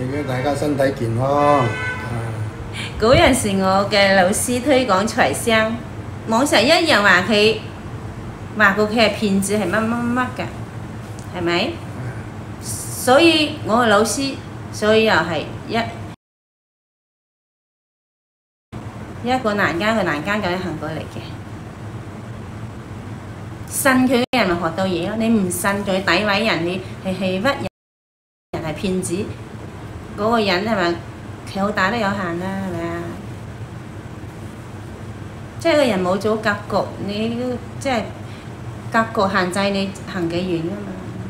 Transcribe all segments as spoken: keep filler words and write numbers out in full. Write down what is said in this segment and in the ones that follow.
祝大家身體健康。 嗰陣時我嘅老師推廣財商，網上一樣話佢話過佢係騙子係乜乜乜㗎，係咪？所以我嘅老師，所以又係一一個難間一個難間咁樣行過嚟嘅。信佢嘅人咪學到嘢咯，你唔信佢詆毀人，你係欺屈人，人係騙子，嗰、那個人係咪佢好大都有限啦？係咪啊？即係個人冇咗格局，你即係格局限制你行幾遠㗎嘛？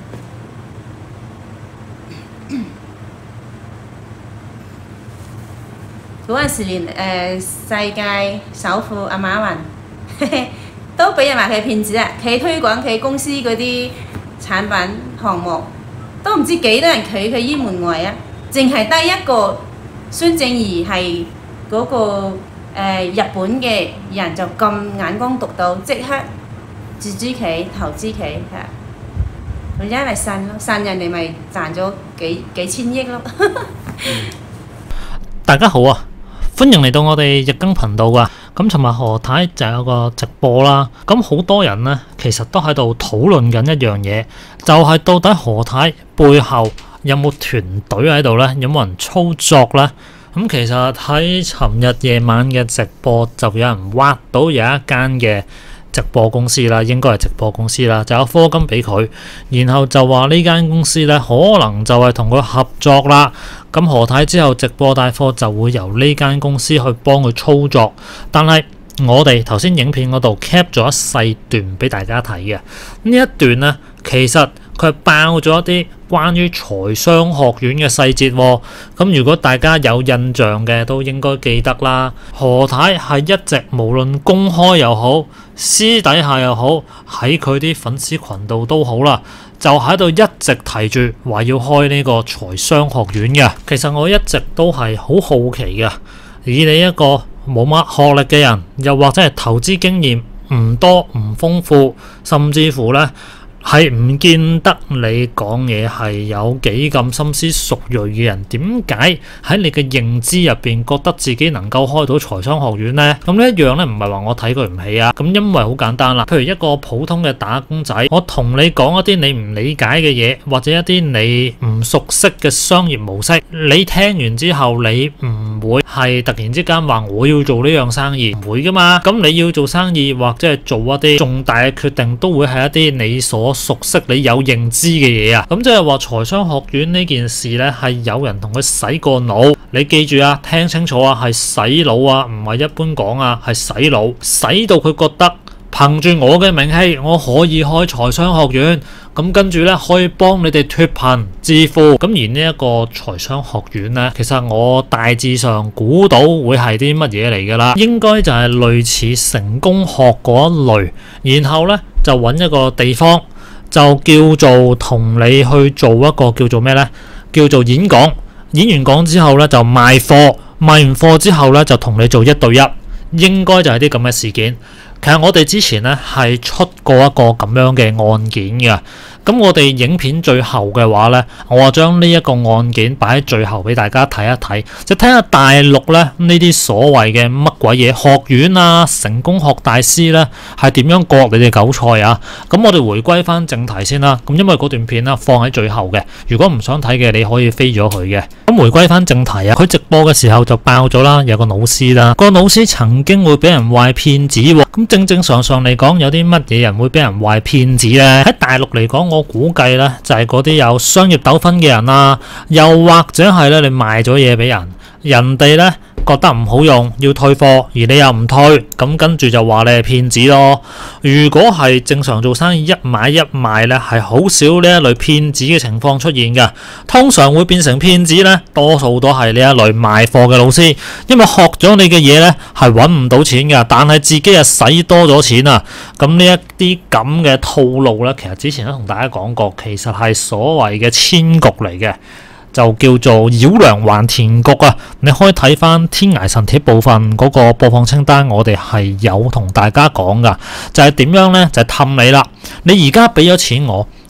嗰陣時連誒、呃、世界首富阿馬雲都俾人話佢係騙子啊！佢推廣佢公司嗰啲產品項目，都唔知幾多人拒佢於門外啊！淨係得一個孫正義係嗰、那個、呃、日本嘅人就咁眼光獨到，即刻注資佢投資佢係，佢因為信咯，信人哋咪賺咗幾幾千億咯。 大家好啊！歡迎嚟到我哋日更頻道啊！咁尋日何太就有個直播啦，咁好多人呢，其實都喺度討論緊一樣嘢，就係、是、到底何太背後有冇團隊喺度呢？有冇人操作呢？咁其實喺尋日夜晚嘅直播就有人挖到有一間嘅直播公司啦，應該係直播公司啦，就有課金俾佢，然後就話呢間公司呢，可能就係同佢合作啦。咁何太之後直播帶貨就會由呢間公司去幫佢操作，但係我哋頭先影片嗰度 cap 咗一細段俾大家睇嘅，呢一段呢，其實佢係爆咗一啲關於財商學院嘅細節喎。咁如果大家有印象嘅，都應該記得啦。何太係一直無論公開又好，私底下又好，喺佢啲粉絲群度都好啦，就喺度一直提住話要開呢個財商學院嘅。其實我一直都係好好奇嘅，以你一個冇乜學歷嘅人，又或者係投資經驗唔多唔豐富，甚至乎呢係唔見得你講嘢係有幾咁深思熟慮嘅人，點解喺你嘅認知入邊覺得自己能夠開到財商學院呢？咁呢一樣呢，唔係話我睇佢唔起啊。咁因為好簡單啦，譬如一個普通嘅打工仔，我同你講一啲你唔理解嘅嘢，或者一啲你唔熟悉嘅商業模式，你聽完之後你唔會係突然之間話我要做呢樣生意，唔會噶嘛。咁你要做生意或者係做一啲重大嘅決定，都會係一啲你所熟悉你有認知嘅嘢啊。咁即係話財商學院呢件事呢，係有人同佢洗過腦。你記住啊，聽清楚啊，係洗腦啊，唔係一般講啊，係洗腦，洗到佢覺得憑住我嘅名氣，我可以開財商學院，咁跟住呢，可以幫你哋脫貧致富。咁而呢一個財商學院呢，其實我大致上估到會係啲乜嘢嚟噶啦，應該就係類似成功學嗰一類，然後呢，就揾一個地方，就叫做同你去做一個叫做咩呢？叫做演講。演完講之後呢，就賣貨，賣完貨之後呢，就同你做一對一，應該就係啲咁嘅事件。其實我哋之前呢，係出過一個咁樣嘅案件嘅。咁我哋影片最後嘅話呢，我將呢一個案件擺喺最後俾大家睇一睇，就睇下大陸呢呢啲所謂嘅乜鬼嘢學院啊、成功學大師呢係點樣割你哋韭菜啊！咁我哋回歸翻正題先啦。咁因為嗰段片呢放喺最後嘅，如果唔想睇嘅你可以飛咗佢嘅。咁回歸翻正題啊，佢直播嘅時候就爆咗啦，有個老師啦，個老師曾經會俾人話騙子喎。咁正正常常嚟講，有啲乜嘢人會俾人話騙子呢？喺大陸嚟講，我估計咧就係嗰啲有商業糾紛嘅人啊，又或者係咧你賣咗嘢俾人，人哋咧覺得唔好用要退貨，而你又唔退，咁跟住就話你係騙子咯。如果係正常做生意一買一賣咧，係好少呢一類騙子嘅情況出現嘅。通常會變成騙子咧，多數都係呢一類賣貨嘅老師，因為學咗你嘅嘢咧係揾唔到錢㗎，但係自己又使多咗錢啊。咁呢一啲咁嘅套路咧，其實之前都同大家講過，其實係所謂嘅千局嚟嘅。就叫做繞梁還田局啊！你可以睇翻天涯神帖部分嗰個播放清單，我哋係有同大家講噶，就係點樣呢？就係氹你啦！你而家俾咗錢我，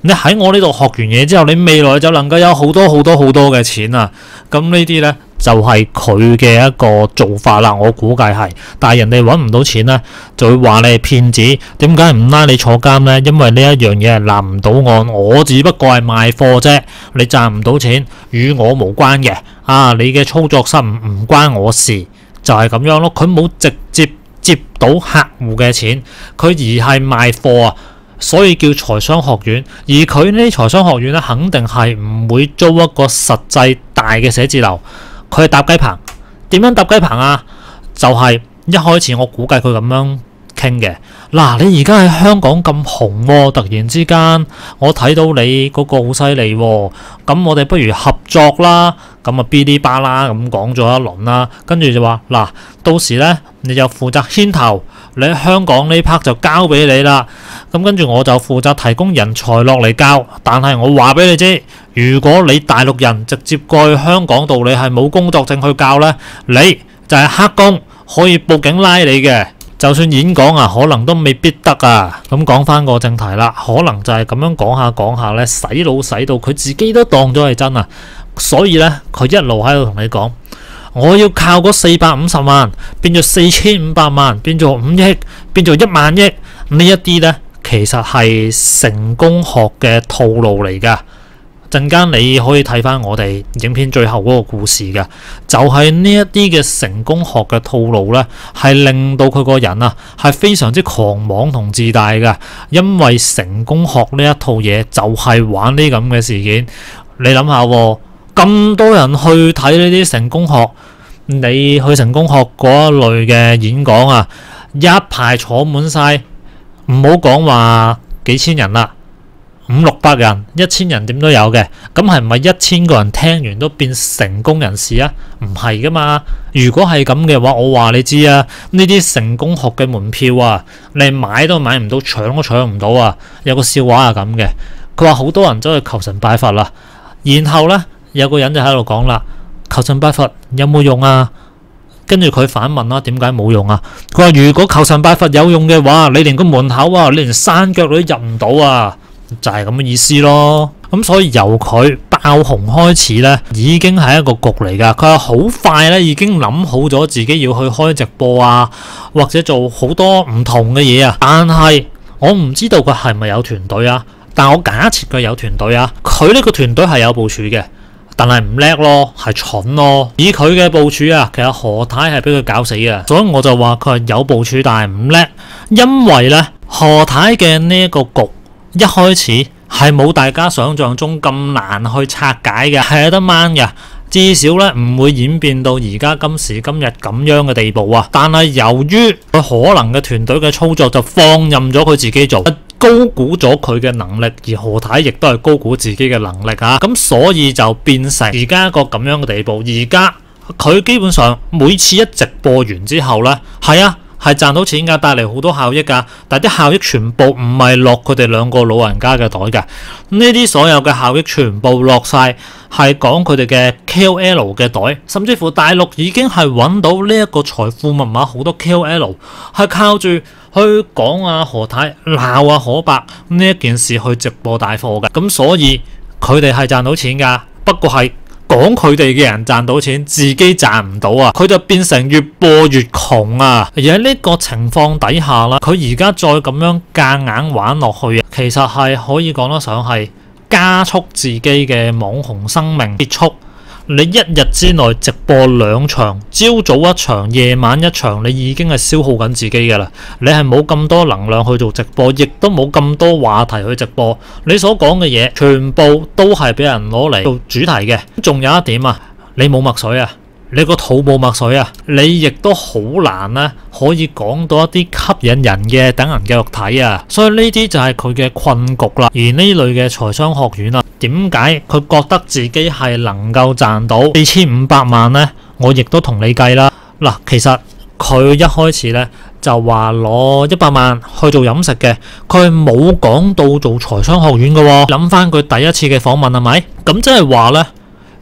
你喺我呢度學完嘢之後，你未來就能夠有好多好多好多嘅錢啊！咁呢啲呢，就係佢嘅一個做法啦，我估計係。但係人哋揾唔到錢呢，就會話你係騙子。點解唔拉你坐監呢？因為呢一樣嘢係立唔到案，我只不過係賣貨啫，你賺唔到錢，與我無關嘅。啊，你嘅操作失誤唔關我事，就係咁樣咯。佢冇直接接到客戶嘅錢，佢而係賣貨啊，所以叫財商學院。而佢呢啲財商學院咧，肯定係唔會租一個實際大嘅寫字樓，佢係搭雞棚。點樣搭雞棚啊？就係一開始我估計佢咁樣傾嘅。嗱，你而家喺香港咁紅喎，突然之間我睇到你嗰個好犀利喎，咁我哋不如合作啦。咁啊，嗶哩吧啦咁講咗一輪啦，跟住就話嗱，到時呢，你就負責牽頭，你喺香港呢 part 就交俾你啦。咁跟住我就負責提供人才落嚟教，但係我話俾你知，如果你大陸人直接過去香港度，你係冇工作證去教呢，你就係黑工，可以報警拉你嘅。就算演講啊，可能都未必得啊。咁講翻個正題啦，可能就係咁樣講下講下呢，洗腦洗到佢自己都當咗係真啊。所以呢，佢一路喺度同你講，我要靠嗰四百五十萬變做四千五百萬，變做五億，變做一萬億。呢一啲呢，其實係成功學嘅套路嚟噶。陣間你可以睇翻我哋影片最後嗰個故事嘅，就係呢一啲嘅成功學嘅套路呢，係令到佢個人啊係非常之狂妄同自大嘅。因為成功學呢一套嘢就係玩呢咁嘅事件。你諗下喎，咁多人去睇呢啲成功學，你去成功學嗰一類嘅演講啊，一排坐滿晒，唔好講話幾千人啦。五六百人、一千人點都有嘅，咁係唔係一千個人聽完都變成功人士啊？唔係噶嘛。如果係咁嘅話，我話你知啊，呢啲成功學嘅門票啊，你買都買唔到，搶都搶唔到啊！有個笑話係咁嘅，佢話好多人走去求神拜佛啦，然後呢，有個人就喺度講啦，求神拜佛有冇用啊？跟住佢反問啦，點解冇用啊？佢話如果求神拜佛有用嘅話，你連個門口啊，你連山腳你都入唔到啊！就係咁嘅意思咯。咁所以由佢爆紅開始呢，已經係一個局嚟噶。佢係好快呢已經諗好咗自己要去開直播啊，或者做好多唔同嘅嘢啊。但係我唔知道佢係咪有團隊啊，但我假設佢有團隊啊。佢呢個團隊係有部署嘅，但係唔叻咯，係蠢咯。以佢嘅部署啊，其實何太係俾佢搞死嘅，所以我就話佢係有部署但係唔叻。因為呢，何太嘅呢一個局一開始係冇大家想象中咁難去拆解嘅，係有得掹嘅。至少咧唔會演變到而家今時今日咁樣嘅地步啊。但係由於佢可能嘅團隊嘅操作就放任咗佢自己做，高估咗佢嘅能力，而何太亦都係高估自己嘅能力啊。咁所以就變成而家一個咁樣嘅地步。而家佢基本上每次一直播完之後呢，係啊。係賺到錢㗎，帶嚟好多效益㗎，但係啲效益全部唔係落佢哋兩個老人家嘅袋㗎。呢啲所有嘅效益全部落晒係講佢哋嘅 K O L 嘅袋，甚至乎大陸已經係揾到呢一個財富密碼，好多 K O L 係靠住去講啊何太鬧啊可伯呢一件事去直播帶貨㗎。咁所以佢哋係賺到錢㗎，不過係講佢哋嘅人賺到錢，自己賺唔到啊！佢就變成越播越窮啊！而喺呢個情況底下啦，佢而家再咁樣夾硬玩落去，其實係可以講得上係加速自己嘅網紅生命結束。你一日之內直播兩場，朝早一場，夜晚一場，你已經係消耗緊自己㗎啦。你係冇咁多能量去做直播，亦都冇咁多話題去直播。你所講嘅嘢全部都係俾人攞嚟做主題嘅。仲有一點啊，你冇墨水啊，你個肚冇墨水啊，你亦都好難咧可以講到一啲吸引人嘅等人嘅肉體啊。所以呢啲就係佢嘅困局啦。而呢類嘅財商學院啊，點解佢覺得自己係能夠賺到四千五百萬呢？我亦都同你計啦。嗱，其實佢一開始呢就話攞一百萬去做飲食嘅，佢冇講到做財商學院嘅喎。諗翻佢第一次嘅訪問係咪？咁即係話呢，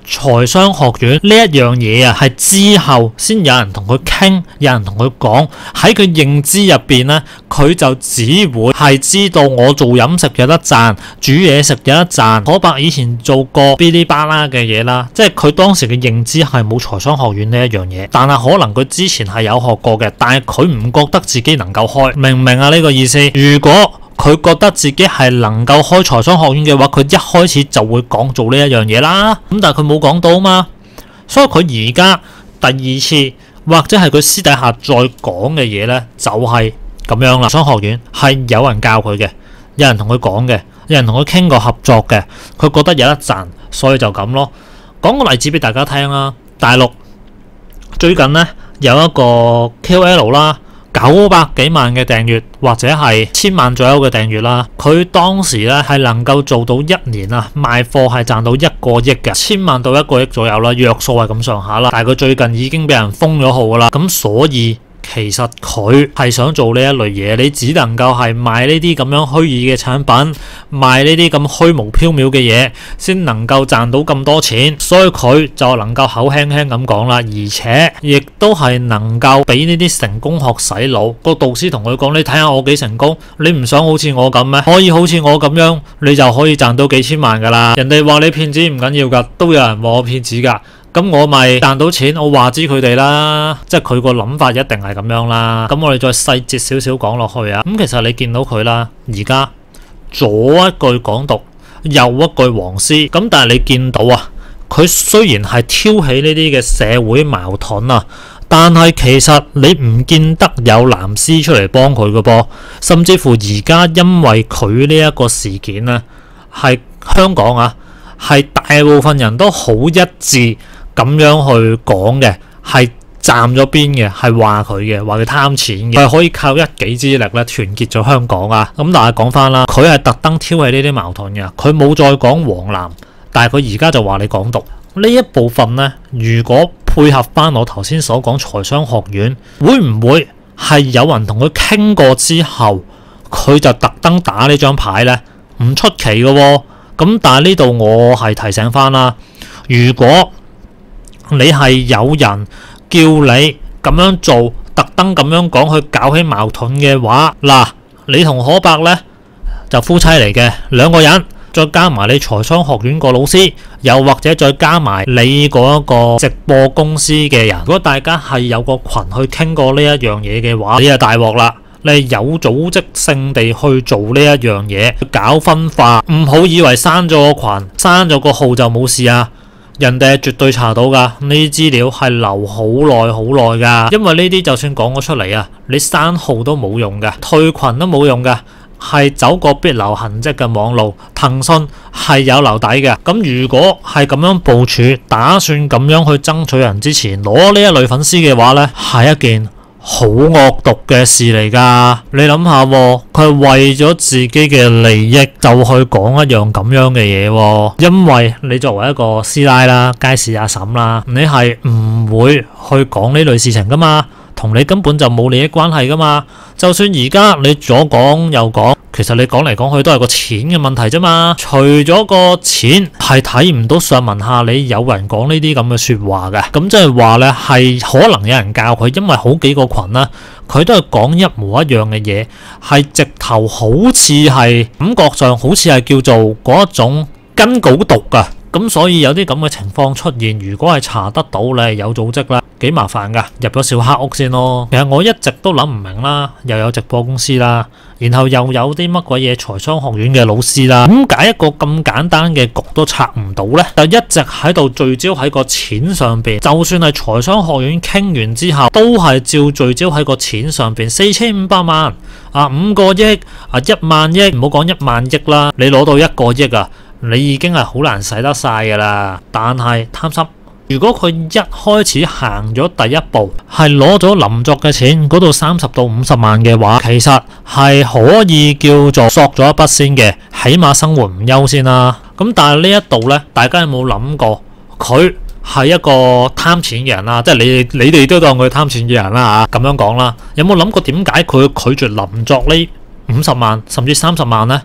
財商學院呢一樣嘢啊，係之後先有人同佢傾，有人同佢講，喺佢認知入邊呢，佢就只會係知道我做飲食有得賺，煮嘢食有得賺。可伯以前做過嗶哩吧啦嘅嘢啦，即係佢當時嘅認知係冇財商學院呢一樣嘢，但係可能佢之前係有學過嘅，但係佢唔覺得自己能夠開，明唔明啊？呢個意思？如果佢覺得自己係能夠開財商學院嘅話，佢一開始就會講做呢一樣嘢啦。咁但係佢冇講到嘛，所以佢而家第二次或者係佢私底下再講嘅嘢呢，就係咁樣啦。財商學院係有人教佢嘅，有人同佢講嘅，有人同佢傾過合作嘅，佢覺得有得賺，所以就咁咯。講個例子俾大家聽啦，大陸最近呢，有一個 K O L 啦。九百幾萬嘅訂閱或者係千萬左右嘅訂閱啦，佢當時咧係能夠做到一年啊賣貨係賺到一個億嘅，千萬到一個億左右啦，約數係咁上下啦。但係佢最近已經俾人封咗號噶啦，咁所以其實佢係想做呢一類嘢，你只能夠係賣呢啲咁樣虛擬嘅產品，賣呢啲咁虛無縹緲嘅嘢，先能夠賺到咁多錢，所以佢就能夠口輕輕咁講啦，而且亦都係能夠俾呢啲成功學洗腦。個導師同佢講：你睇下我幾成功，你唔想好似我咁咩？可以好似我咁樣，你就可以賺到幾千萬噶啦。人哋話你騙子唔緊要噶，都有人話我騙子噶。咁我咪賺到錢，我話知佢哋啦，即係佢個諗法一定係咁樣啦。咁我哋再細節少少講落去啊。咁其實你見到佢啦，而家左一句港獨，右一句黃絲，咁但係你見到啊，佢雖然係挑起呢啲嘅社會矛盾啊，但係其實你唔見得有藍絲出嚟幫佢嘅噃，甚至乎而家因為佢呢一個事件啊，係香港啊，係大部分人都好一致咁樣去講嘅，係站咗邊嘅，係話佢嘅，話佢貪錢嘅，係可以靠一己之力咧團結咗香港啊！咁但係講翻啦，佢係特登挑起呢啲矛盾嘅，佢冇再講黃藍，但係佢而家就話你港獨呢一部分呢，如果配合翻我頭先所講財商學院，會唔會係有人同佢傾過之後，佢就特登打呢張牌呢？唔出奇嘅喎。咁但係呢度我係提醒翻啦，如果你係有人叫你咁樣做，特登咁樣講去搞起矛盾嘅話，嗱，你同可伯呢就夫妻嚟嘅兩個人，再加埋你財商學院個老師，又或者再加埋你嗰一個直播公司嘅人，如果大家係有個群去傾過呢一樣嘢嘅話，你就大鑊啦。你係有組織性地去做呢一樣嘢，搞分化，唔好以為刪咗個群、刪咗個號就冇事啊！人哋係絕對查到噶，呢啲資料係留好耐好耐噶，因為呢啲就算講咗出嚟啊，你刪號都冇用噶，退群都冇用噶，係走個必留痕跡嘅網路，騰訊係有留底嘅。咁如果係咁樣部署，打算咁樣去爭取人之前攞呢一類粉絲嘅話呢，係一件好惡毒嘅事嚟噶。你諗下，佢係為咗自己嘅利益就去講一樣咁樣嘅嘢，因為你作為一個師奶啦、街市阿嬸啦，你係唔會去講呢類事情噶嘛，同你根本就冇利益關係噶嘛。就算而家你左講右講，其實你講嚟講去都係個錢嘅問題啫嘛。除咗個錢，係睇唔到上文下理有人講呢啲咁嘅說話嘅。咁即係話呢，係可能有人教佢，因為好幾個群啦，佢都係講一模一樣嘅嘢，係直頭好似係感覺上好似係叫做嗰一種跟稿讀噶。咁所以有啲咁嘅情況出現，如果係查得到你係有組織啦，幾麻煩噶，入咗小黑屋先咯。其實我一直都諗唔明啦，又有直播公司啦，然後又有啲乜鬼嘢財商學院嘅老師啦，點解一個咁簡單嘅局都拆唔到呢？就一直喺度聚焦喺個錢上邊，就算係財商學院傾完之後，都係照聚焦喺個錢上邊，四千五百萬啊，五個億啊，一萬億，唔好講一萬億啦，你攞到一個億啊，你已經係好難使得晒噶啦。但係貪心，如果佢一開始行咗第一步，係攞咗林作嘅錢嗰度三十到五十萬嘅話，其實係可以叫做索咗一筆先嘅，起碼生活唔憂先啦。咁但係呢一度呢，大家有冇諗過佢係一個貪錢嘅人啦？即係你你哋都當佢貪錢嘅人啦嚇，咁樣講啦。有冇諗過點解佢拒絕林作呢五十萬甚至三十萬呢？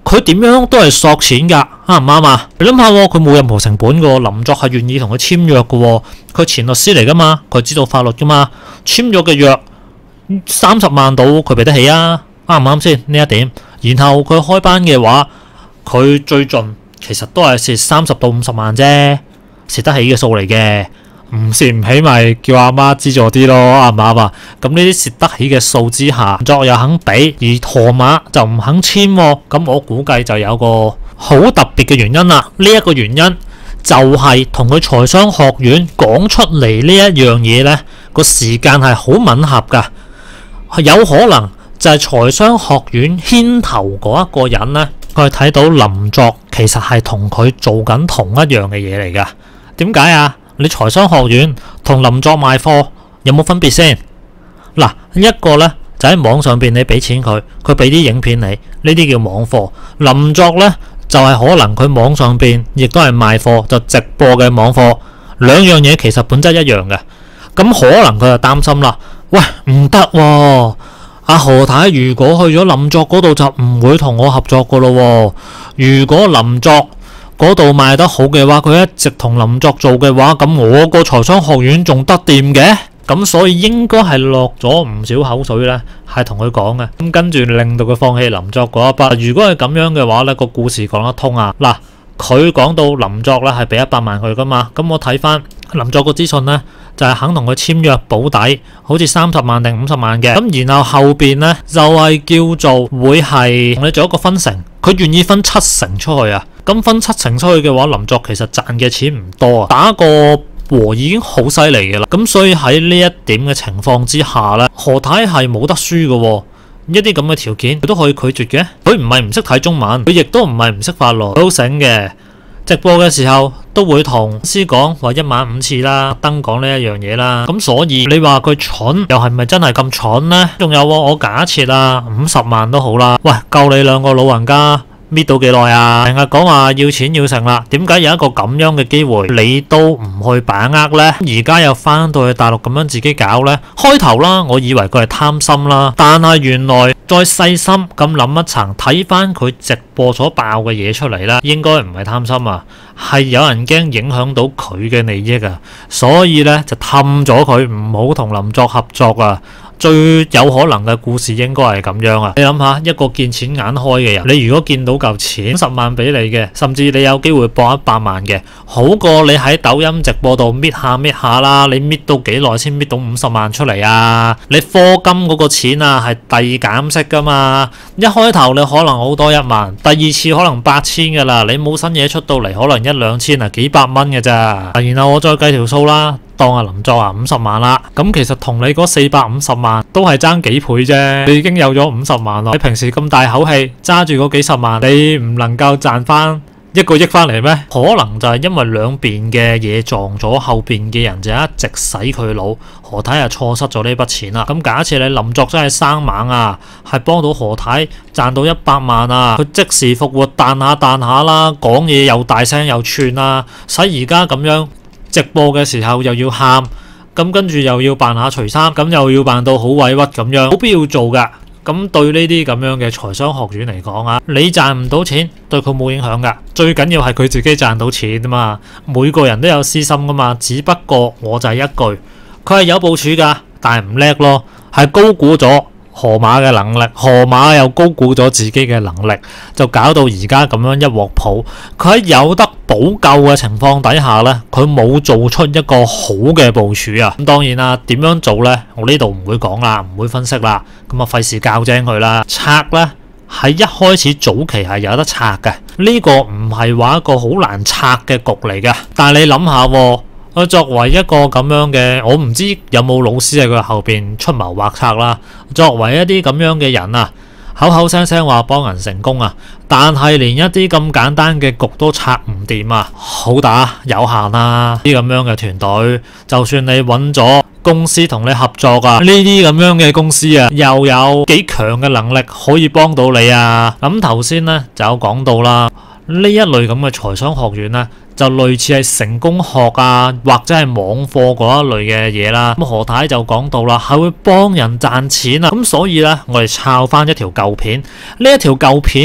佢點樣都係索錢㗎，啱唔啱啊？你諗下，佢冇任何成本㗎，林作係願意同佢簽約㗎，佢前律師嚟㗎嘛，佢知道法律㗎嘛，簽咗嘅約三十萬到佢俾得起啊，啱唔啱先呢一點？然後佢開班嘅話，佢最盡其實都係蝕三十到五十萬啫，蝕得起嘅數嚟嘅。唔蝕唔起咪叫阿媽資助啲咯，啱唔啱啊？咁呢啲蝕得起嘅數之下，作又肯俾，而河馬就唔肯簽，咁我估計就有個好特別嘅原因啦。呢一個原因就係同佢財商學院講出嚟呢一樣嘢呢個時間係好吻合噶，有可能就係財商學院牽頭嗰一個人呢，佢睇到林作其實係同佢做緊同一樣嘅嘢嚟噶。點解啊？你財商學院同林作賣貨有冇分別先？嗱，一個呢就喺網上邊你俾錢佢，佢俾啲影片你，呢啲叫網貨。林作呢就係可能佢網上邊亦都係賣貨，就直播嘅網貨，兩樣嘢其實本質一樣嘅。咁可能佢就擔心啦，喂，唔得喎，阿何太如果去咗林作嗰度就唔會同我合作噶咯。如果林作嗰度賣得好嘅話，佢一直同林作做嘅話，咁我個財商學院仲得掂嘅？咁所以應該係落咗唔少口水呢，係同佢講嘅。咁跟住令到佢放棄林作嗰一筆。如果係咁樣嘅話呢，個故事講得通啊。嗱，佢講到林作呢係俾一百萬佢噶嘛，咁我睇翻林作個資訊呢，就係肯同佢簽約保底，好似三十萬定五十萬嘅。咁然後後邊呢，就係叫做會係同你做一個分成，佢願意分七成出去啊。咁分七成出去嘅話，林作其實賺嘅錢唔多啊，打個和已經好犀利嘅啦。咁所以喺呢一點嘅情況之下呢，何太係冇得輸嘅，一啲咁嘅條件佢都可以拒絕嘅。佢唔係唔識睇中文，佢亦都唔係唔識法律，佢好醒嘅。直播嘅時候都會同師講話一晚五次啦，登講呢一樣嘢啦。咁所以你話佢蠢，又係咪真係咁蠢呢？仲有我假設啊，五十萬都好啦，喂，夠你兩個老人家搣到幾耐啊？成日講話要錢要成啦，點解有一個咁樣嘅機會你都唔去把握呢？而家又翻到去大陸咁樣自己搞呢？開頭啦，我以為佢係貪心啦，但係原來再細心咁諗一層，睇翻佢直播所爆嘅嘢出嚟啦，應該唔係貪心啊，係有人驚影響到佢嘅利益啊，所以呢，就氹咗佢唔好同林作合作啊。最有可能嘅故事應該係咁樣啊！你諗下，一個見錢眼開嘅人，你如果見到嚿錢十萬俾你嘅，甚至你有機會博一百萬嘅，好過你喺抖音直播度搣下搣下啦！你搣到幾耐先搣到五十萬出嚟啊？你課金嗰個錢啊係遞減式噶嘛？一開頭你可能好多一萬，第二次可能八千噶啦，你冇新嘢出到嚟，可能一兩千啊，幾百蚊嘅咋？然後我再計條數啦。當阿林作啊五十萬啦，咁其實同你嗰四百五十萬都係爭幾倍啫，你已經有咗五十萬咯。你平時咁大口氣揸住嗰幾十萬，你唔能夠賺翻一個億翻嚟咩？可能就係因為兩邊嘅嘢撞咗，後邊嘅人就一直洗佢腦，何太啊錯失咗呢筆錢啦。咁假設你林作真係生猛啊，係幫到何太賺到一百萬啊，佢即時復活彈下彈下啦，講嘢又大聲又串啦，使而家咁樣。直播嘅時候又要喊，咁跟住又要扮下除衫，咁又要扮到好委屈咁樣，冇必要做噶。咁對呢啲咁樣嘅財商學院嚟講啊，你賺唔到錢對佢冇影響噶，最緊要係佢自己賺到錢啊嘛。每個人都有私心噶嘛，只不過我就係一句，佢係有部署噶，但係唔叻咯，係高估咗河馬嘅能力，河馬又高估咗自己嘅能力，就搞到而家咁樣一鑊泡。佢喺有得補救嘅情況底下呢，佢冇做出一個好嘅部署啊。咁當然啦，點樣做呢？我呢度唔會講啦，唔會分析啦。咁啊，費事教精佢啦。拆呢，喺一開始早期係有得拆嘅，呢個唔係話一個好難拆嘅局嚟嘅。但係你諗下喎。佢作為一個咁樣嘅，我唔知有冇老師喺佢後邊出謀劃策啦。作為一啲咁樣嘅人啊，口口聲聲話幫人成功啊，但係連一啲咁簡單嘅局都拆唔掂啊，好打有限啊！啲咁樣嘅團隊，就算你揾咗公司同你合作啊，呢啲咁樣嘅公司啊，又有幾強嘅能力可以幫到你啊？咁頭先呢就有講到啦，呢一類咁嘅財商學院呢，就類似係成功學啊，或者係網課嗰一類嘅嘢啦。咁何太就講到啦，係會幫人賺錢啊。咁所以呢，我哋抄翻一條舊片。呢一條舊片呢，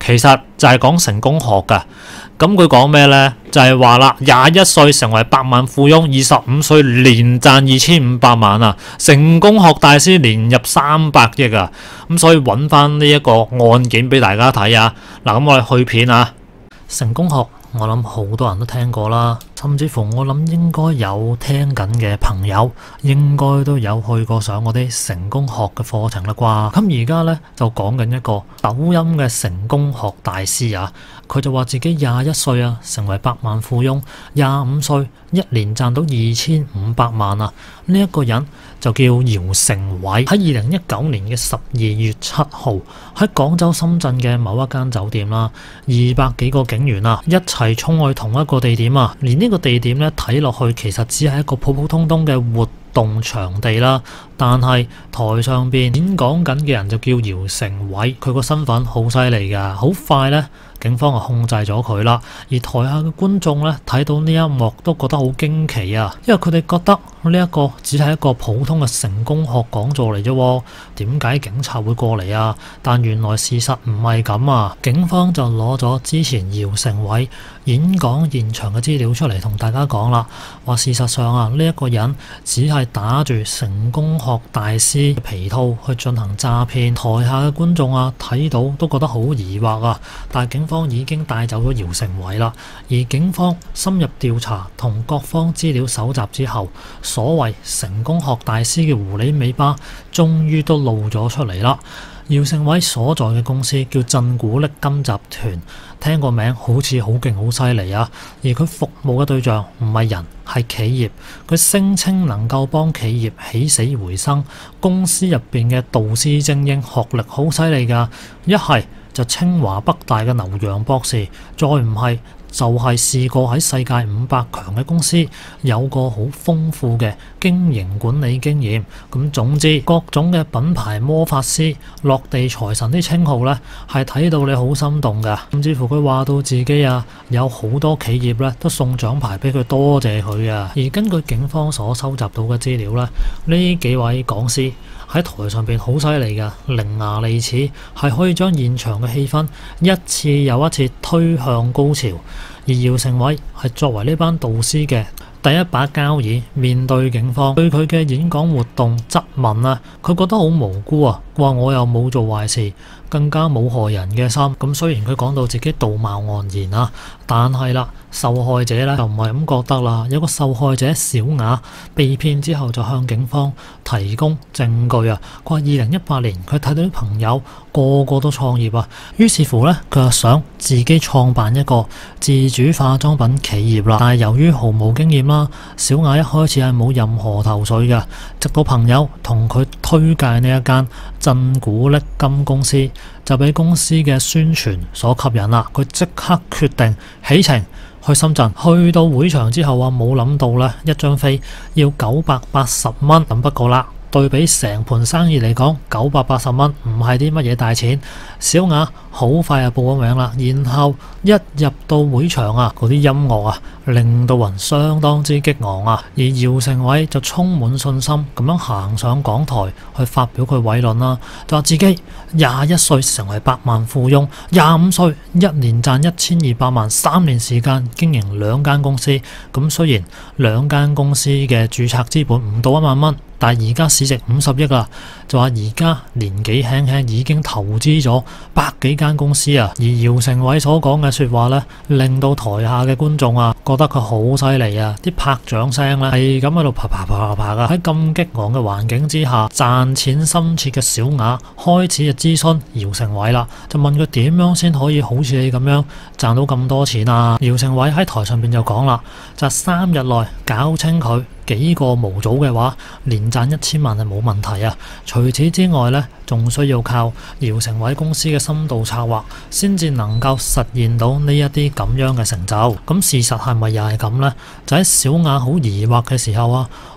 其實就係講成功學㗎。咁佢講咩呢？就係話啦，廿一歲成為百萬富翁，二十五歲年賺二千五百萬啊！成功學大師年入三百億啊！咁所以揾翻呢一個案件俾大家睇啊！嗱，咁我哋去片啊，成功學。我諗好多人都聽過啦，甚至乎我諗應該有聽緊嘅朋友，應該都有去過上嗰啲成功學嘅課程啦啩。咁而家呢，就講緊一個抖音嘅成功學大師啊，佢就話自己廿一歲啊，成為百萬富翁，廿五歲一年賺到二千五百萬啊！呢、這、一個人就叫姚成偉，喺二零一九年嘅十二月七號喺廣州、深圳嘅某一間酒店啦，二百幾個警員啊，一齊衝去同一個地點啊，連呢個地點咧睇落去其實只係一個普普通通嘅活動場地啦，但係台上邊演講緊嘅人就叫姚成偉，佢個身份好犀利㗎，好快呢，警方就控制咗佢啦。而台下嘅觀眾呢，睇到呢一幕都覺得好驚奇啊，因為佢哋覺得呢一個只係一個普通嘅成功學講座嚟啫，點解警察會過嚟啊？但原來事實唔係咁啊！警方就攞咗之前姚成偉演講現場嘅資料出嚟同大家講啦，話事實上啊，呢一個人只係打住成功學大師嘅皮套去進行詐騙。台下嘅觀眾啊睇到都覺得好疑惑啊，但係警方已經帶走咗姚成偉啦。而警方深入調查同各方資料搜集之後，所謂成功學大師嘅狐狸尾巴終於都露咗出嚟啦。姚成偉所在嘅公司叫震古瀝金集團，聽個名好似好勁好犀利啊！而佢服務嘅對象唔係人，係企業。佢聲稱能夠幫企業起死回生。公司入邊嘅導師精英，學歷好犀利㗎，一係就清華北大嘅牛洋博士，再唔係就係試過喺世界五百強嘅公司有個好豐富嘅經營管理經驗。咁總之各種嘅品牌魔法師、落地財神啲稱號呢，係睇到你好心動㗎。甚至乎佢話到自己啊，有好多企業呢都送獎牌俾佢，多謝佢啊。而根據警方所收集到嘅資料呢，呢幾位講師喺台上邊好犀利㗎，伶牙俐齒，係可以將現場嘅氣氛一次又一次推向高潮。而姚成偉係作為呢班導師嘅第一把交椅，面對警方對佢嘅演講活動質問啊，佢覺得好無辜啊，話我又冇做壞事，更加冇害人嘅心。咁雖然佢講到自己道貌岸然啊，但係啦，受害者咧就唔係咁覺得啦。有個受害者小雅被騙之後就向警方提供證據啊，佢話二零一八年佢睇到啲朋友個個都創業啊，於是乎咧佢就想自己創辦一個自主化妝品企業啦。但係由於毫無經驗啦，小雅一開始係冇任何頭緒嘅，直到朋友同佢推介呢一間震古瀝金公司，就俾公司嘅宣傳所吸引啦。佢即刻決定起程去深圳，去到會場之後啊，冇諗到咧一張飛要九百八十蚊。咁不過啦，對比成盤生意嚟講，九百八十蚊唔係啲乜嘢大錢。小雅好快就報咗名啦，然後一入到會場啊，嗰啲音樂啊令到人相當之激昂啊。而姚成偉就充滿信心咁樣行上講台去發表佢偉論啦，就話自己廿一歲成為百萬富翁，廿五歲一年賺一千二百萬，三年時間經營兩間公司。咁雖然兩間公司嘅註冊資本唔到一萬蚊，但係而家市值五十億啦，就話而家年紀輕輕已經投資咗百幾間公司啊。而姚成偉所講嘅説話呢，令到台下嘅觀眾啊覺得佢好犀利啊，啲拍掌聲呢係咁喺度啪啪啪啪噶。喺咁激昂嘅環境之下，賺錢心切嘅小雅開始就諮詢姚成偉啦，就問佢點樣先可以好似你咁樣賺到咁多錢啊？姚成偉喺台上邊就講啦，就三日內搞清佢幾個模組嘅話，年賺一千萬係冇問題啊！除此之外呢，仲需要靠姚成偉公司嘅深度策劃，先至能夠實現到呢一啲咁樣嘅成就。咁事實係咪又係咁呢？就喺小雅好疑惑嘅時候啊，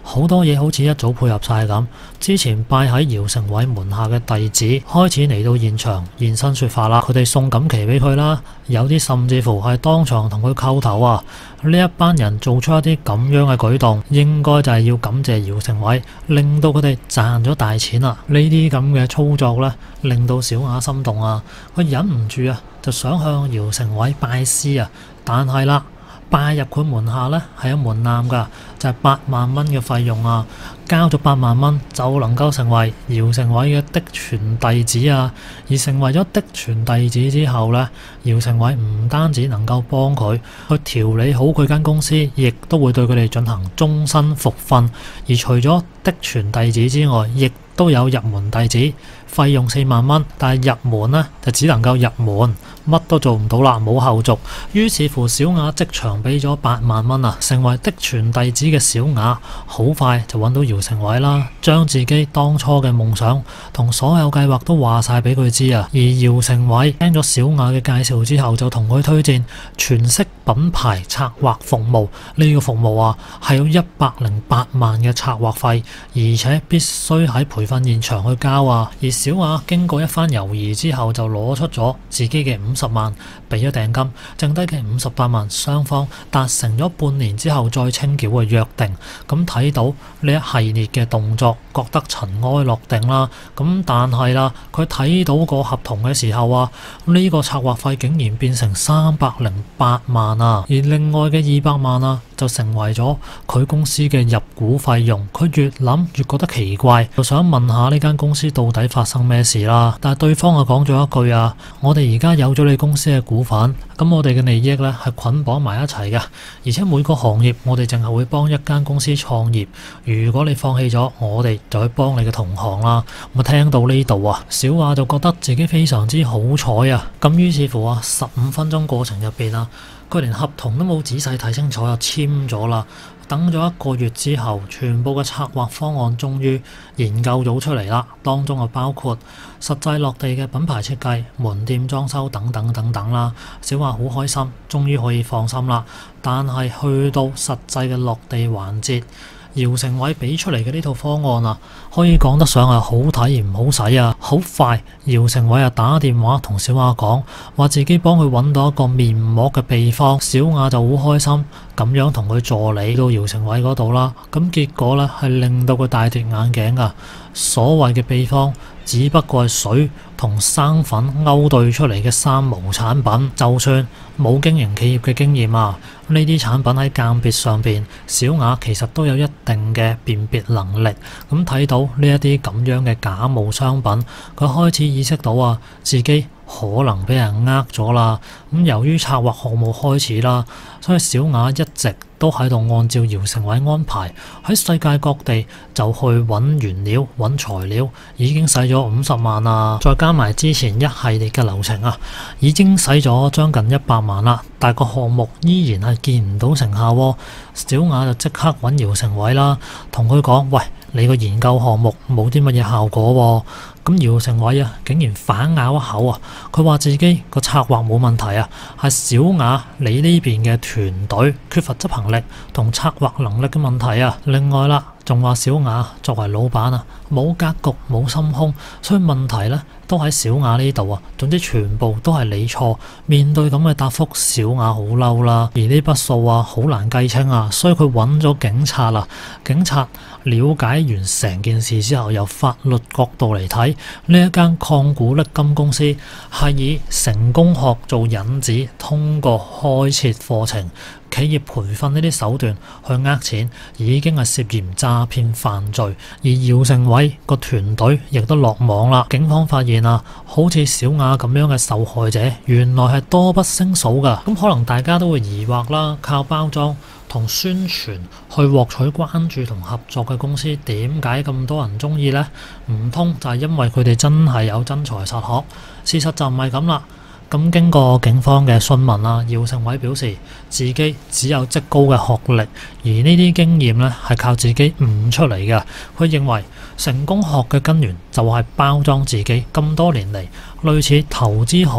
好多嘢好似一早配合晒咁。之前拜喺姚成偉門下嘅弟子開始嚟到現場現身說法啦，佢哋送錦旗俾佢啦，有啲甚至乎係當場同佢叩頭啊！呢一班人做出一啲咁樣嘅舉動，應該就係要感謝姚成偉，令到佢哋賺咗大錢啊！呢啲咁嘅操作呢，令到小雅心動啊，佢忍唔住啊，就想向姚成偉拜師啊，但係啦，拜入佢門下呢係有門檻㗎，就係八萬蚊嘅費用啊！交咗八萬蚊就能夠成為姚成偉嘅嫡傳弟子啊！而成為咗嫡傳弟子之後呢，姚成偉唔單止能夠幫佢去調理好佢間公司，亦都會對佢哋進行終身復訓。而除咗嫡傳弟子之外，亦都有入門弟子，費用四萬蚊，但係入門呢，就只能夠入門，乜都做唔到啦，冇後續。於是乎，小雅即場俾咗八萬蚊啊，成為嫡傳弟子嘅小雅，好快就揾到姚成偉啦，將自己當初嘅夢想同所有計劃都話晒俾佢知啊。而姚成偉聽咗小雅嘅介紹之後，就同佢推薦全息品牌策劃服務。呢個服務啊，係有一百零八萬嘅策劃費，而且必須喺培訓現場去交啊。而小雅經過一番猶豫之後，就攞出咗自己嘅五十萬俾咗訂金，剩低嘅五十八萬雙方達成咗半年之後再清繳嘅約定。咁睇到呢一系列嘅動作，覺得塵埃落定啦。咁但係啦，佢睇到個合同嘅時候啊，呢個策劃費竟然變成三百零八萬啊，而另外嘅二百萬啊，就成為咗佢公司嘅入股費用。佢越諗越覺得奇怪，就想問下呢間公司到底發生咩事啦。但係對方就講咗一句啊，我哋而家有咗你公司嘅股份，咁我哋嘅利益呢係捆綁埋一齊嘅，而且每個行業我哋淨係會幫一間公司創業，如果你放棄咗，我哋就去幫你嘅同行啦。我聽到呢度啊，小雅就覺得自己非常之好彩啊。咁於是乎啊，十五分鐘過程入邊啊，佢連合同都冇仔細睇清楚就簽咗啦。等咗一個月之後，全部嘅策劃方案終於研究咗出嚟啦。當中啊包括實際落地嘅品牌設計、門店裝修等等等等啦。小雅好開心，終於可以放心啦。但係去到實際嘅落地環節，姚成偉俾出嚟嘅呢套方案啊，可以講得上係好睇而唔好使啊！好快，姚成偉啊打電話同小雅講，話自己幫佢揾到一個面膜嘅秘方。小雅就好開心，咁樣同佢助理到姚成偉嗰度啦。咁結果呢，係令到佢大跌眼鏡啊！所謂嘅秘方只不過係水同生粉勾兌出嚟嘅三無產品，就算冇經營企業嘅經驗啊，呢啲產品喺鑑別上邊，小雅其實都有一定嘅辨別能力。咁睇到呢一啲咁樣嘅假冒商品，佢開始意識到啊，自己可能俾人呃咗啦。咁由於策劃項目開始啦，所以小雅一直都喺度按照姚成偉安排，喺世界各地就去揾原料、揾材料，已經使咗五十萬啊！再加埋之前一系列嘅流程啊，已經使咗將近一百萬啦。但個項目依然係見唔到成效喎。小雅就即刻揾姚成偉啦，同佢講：喂，你個研究項目冇啲乜嘢效果喎。咁姚成偉啊，竟然反咬一口啊！佢話自己個策劃冇問題啊，係小雅你呢邊嘅團隊缺乏執行力同策劃能力嘅問題啊。另外啦，仲話小雅作為老闆啊，冇格局冇心胸，所以問題呢都喺小雅呢度啊。總之全部都係你錯。面對咁嘅答覆，小雅好嬲啦。而呢筆數啊，好難計清啊，所以佢揾咗警察啦。警察了解完成件事之後，由法律角度嚟睇，呢一間礦股瀝金公司係以成功學做引子，通過開設課程、企業培訓呢啲手段去呃錢，已經係涉嫌詐騙犯罪。而姚成偉個團隊亦都落網啦。警方發現啊，好似小雅咁樣嘅受害者，原來係多不勝數噶。咁可能大家都會疑惑啦，靠包裝同宣傳去獲取關注同合作嘅公司，點解咁多人中意呢？唔通就係因為佢哋真係有真才實學？事實就唔係咁啦。咁經過警方嘅詢問啦，姚成偉表示自己只有職高嘅學歷，而呢啲經驗呢係靠自己悟出嚟嘅。佢認為成功學嘅根源就係包裝自己，咁多年嚟類似投資行業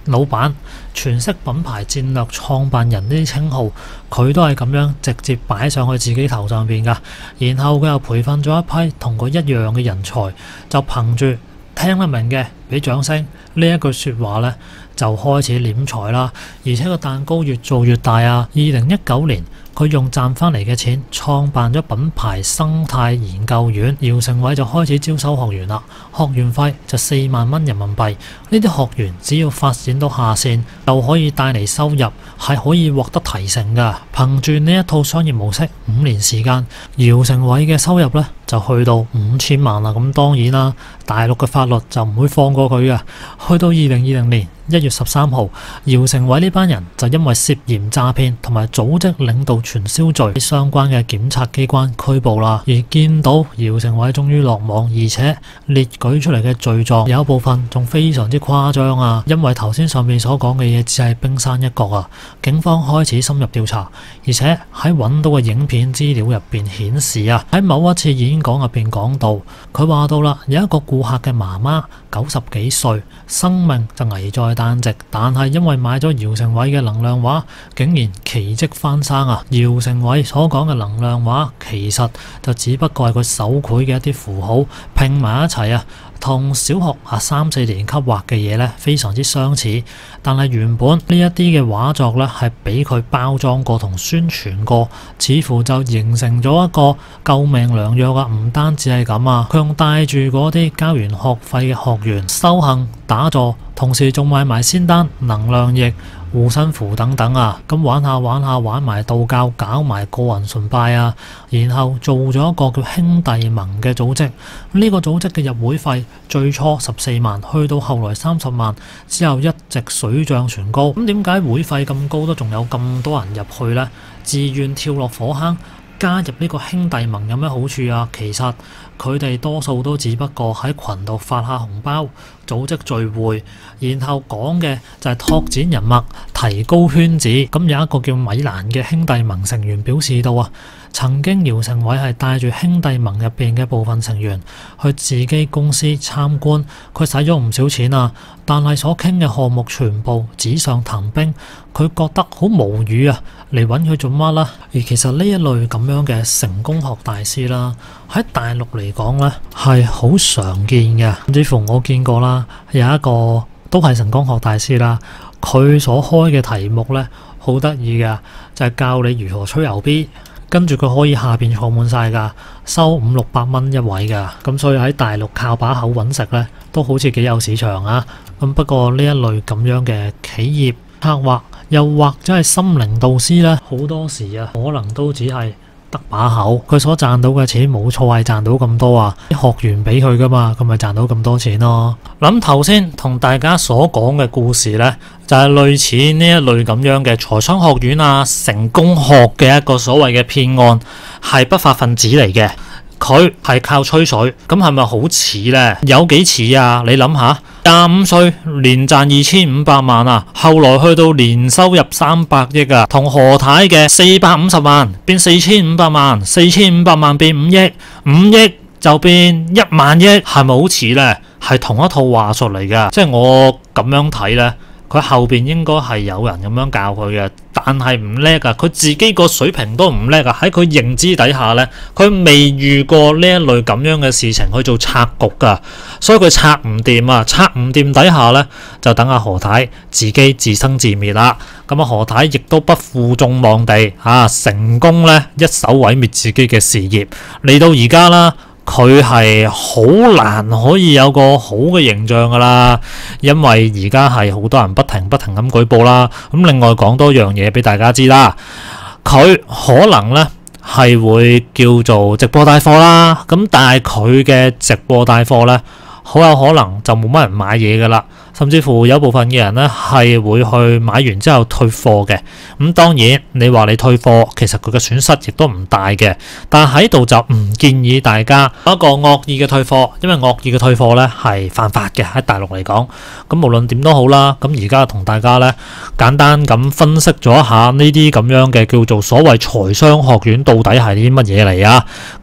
老闆、全息品牌戰略創辦人呢啲稱號，佢都係咁樣直接擺上去自己頭上邊㗎。然後佢又培訓咗一批同佢一樣嘅人才，就憑住聽得明嘅俾掌聲呢一句説話呢，就開始斂財啦。而且個蛋糕越做越大啊！二零一九年，佢用賺翻嚟嘅錢創辦咗品牌生態研究院，姚成偉就開始招收學員啦。學員費就四萬蚊人民幣，呢啲學員只要發展到下線，就可以帶嚟收入，係可以獲得提成㗎。憑住呢一套商業模式，五年時間，姚成偉嘅收入呢就去到五千萬啦。咁當然啦，大陸嘅法律就唔會放過佢㗎。去到二零二零年一月十三號，姚成偉呢班人就因為涉嫌詐騙同埋組織領導傳銷罪相關嘅檢察機關拘捕啦。而見到姚成偉終於落網，而且列舉出嚟嘅罪狀有一部分仲非常之誇張啊！因為頭先上面所講嘅嘢只係冰山一角啊。警方開始深入調查，而且喺揾到嘅影片資料入邊顯示啊，喺某一次演講入邊講到，佢話到啦，有一個顧客嘅媽媽九十幾歲，生命就危在旦夕，但係因為買咗姚成偉嘅能量畫，竟然奇蹟翻生啊！姚成偉所講嘅能量畫其實就只不過係佢手繪嘅一啲符號拼埋一齊啊，同小學啊三四年級畫嘅嘢呢非常之相似，但係原本呢一啲嘅畫作呢係俾佢包裝過同宣傳過，似乎就形成咗一個救命良藥啊！唔單止係咁啊，佢仲帶住嗰啲交完學費嘅學員修行打坐，同時仲買埋仙丹、能量液、護身符等等啊，咁玩下玩下玩埋道教，搞埋個人崇拜啊，然後做咗一個叫兄弟盟嘅組織。呢個組織嘅入會費最初十四萬，去到後來三十萬，之後一直水漲船高。咁點解會費咁高都仲有咁多人入去呢？自願跳落火坑加入呢個兄弟盟有咩好處啊？其實佢哋多數都只不過喺群度發下紅包，組織聚會，然後講嘅就係拓展人脈、提高圈子。咁有一個叫米蘭嘅兄弟盟成員表示到啊，曾經姚成偉係帶住兄弟盟入邊嘅部分成員去自己公司參觀，佢使咗唔少錢啊，但係所傾嘅項目全部紙上談兵，佢覺得好無語啊，嚟揾佢做乜啦？而其實呢一類咁樣嘅成功學大師啦，喺大陸嚟講呢係好常見嘅，甚至乎我見過啦，有一個都係成功學大師啦，佢所開嘅題目呢好得意㗎，就係教你如何吹牛逼。跟住佢可以下邊坐滿晒㗎，收五六百蚊一位㗎，咁所以喺大陸靠把口揾食呢，都好似幾有市場啊。咁不過呢一類咁樣嘅企業策劃，又或者係心靈導師呢，好多時啊，可能都只係得把口，佢所賺到嘅錢冇錯係賺到咁多啊，啲學員俾佢㗎嘛，咁咪賺到咁多錢咯。諗頭先同大家所講嘅故事呢，就係類似呢一類咁樣嘅財商學院啊、成功學嘅一個所謂嘅騙案，係不法分子嚟嘅。佢係靠吹水，咁係咪好似呢？有幾似啊？你諗下，廿五歲年賺二千五百萬啊，後來去到年收入三百億啊，同何太嘅四百五十萬變四千五百萬，四千五百萬變五億，五億就變一萬億，係咪好似呢？係同一套話術嚟㗎，即係我咁樣睇呢。佢後邊應該係有人咁樣教佢嘅，但係唔叻啊！佢自己個水平都唔叻啊！喺佢認知底下呢，佢未遇過呢一類咁樣嘅事情去做策局㗎，所以佢策唔掂啊！策唔掂底下呢，就等阿何太自己自生自滅啦。咁啊，何太亦都不負眾望地啊，成功呢一手毀滅自己嘅事業，嚟到而家啦。佢係好難可以有個好嘅形象噶啦，因為而家係好多人不停不停咁舉報啦。咁另外講多樣嘢俾大家知啦，佢可能呢係會叫做直播帶貨啦，咁但係佢嘅直播帶貨呢，好有可能就冇乜人買嘢噶啦。甚至乎有部分嘅人呢係會去買完之後退貨嘅。咁當然你話你退貨，其實佢嘅損失亦都唔大嘅。但係喺度就唔建議大家一個惡意嘅退貨，因為惡意嘅退貨呢係犯法嘅，喺大陸嚟講。咁無論點都好啦，咁而家同大家呢簡單咁分析咗一下呢啲咁樣嘅叫做所謂財商學院到底係啲乜嘢嚟啊？咁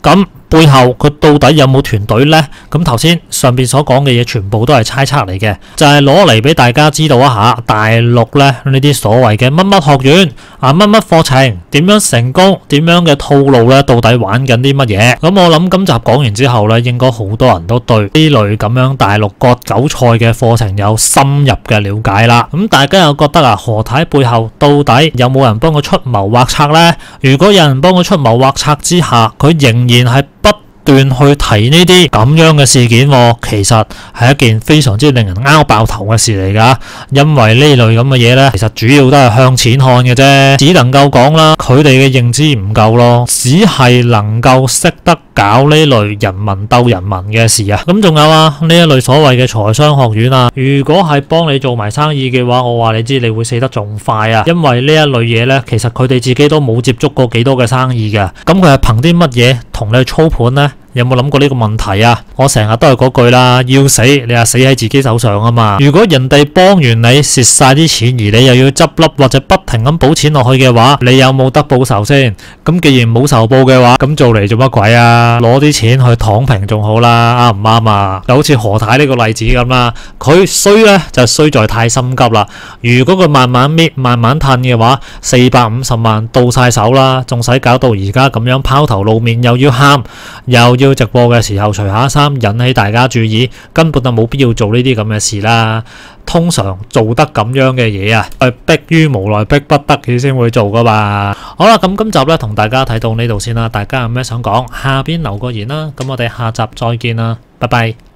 背後佢到底有冇團隊呢？咁頭先上邊所講嘅嘢全部都係猜測嚟嘅，就係攞嚟俾大家知道一下大陸咧呢啲所謂嘅乜乜學院啊、乜乜課程點樣成功，點樣嘅套路咧，到底玩緊啲乜嘢？咁我諗今集講完之後咧，應該好多人都對呢類咁樣大陸割韭菜嘅課程有深入嘅了解啦。咁大家又覺得啊，何太背後到底有冇人幫佢出謀劃策呢？如果有人幫佢出謀劃策之下，佢仍然係不斷去提呢啲咁樣嘅事件，其實係一件非常之令人拗爆頭嘅事嚟噶。因為呢類咁嘅嘢呢，其實主要都係向錢看嘅啫，只能夠講啦，佢哋嘅認知唔夠咯，只係能夠識得搞呢類人民鬥人民嘅事啊。咁仲有啊，呢一類所謂嘅財商學院啊，如果係幫你做埋生意嘅話，我話你知你會死得仲快啊。因為呢一類嘢呢，其實佢哋自己都冇接觸過幾多嘅生意嘅，咁佢係憑啲乜嘢同你去操盤呢？有冇諗過呢個問題啊？我成日都係嗰句啦，要死你話死喺自己手上啊嘛。如果人哋幫完你蝕晒啲錢，而你又要執笠或者不停咁補錢落去嘅話，你有冇得報仇先？咁既然冇仇報嘅話，咁做嚟做乜鬼啊？攞啲錢去躺平仲好啦，啱唔啱啊？就好似何太呢個例子咁啦，佢衰呢就衰在太心急啦。如果佢慢慢搣慢慢褪嘅話，四百五十萬到晒手啦，仲使搞到而家咁樣拋頭露面，又要喊又要直播嘅時候除下衫引起大家注意，根本就冇必要做呢啲咁嘅事啦。通常做得咁樣嘅嘢啊，係迫於無奈迫不得已先會做噶嘛。好啦，咁今集咧同大家睇到呢度先啦，大家有咩想講，下邊留個言啦。咁我哋下集再見啦，拜拜。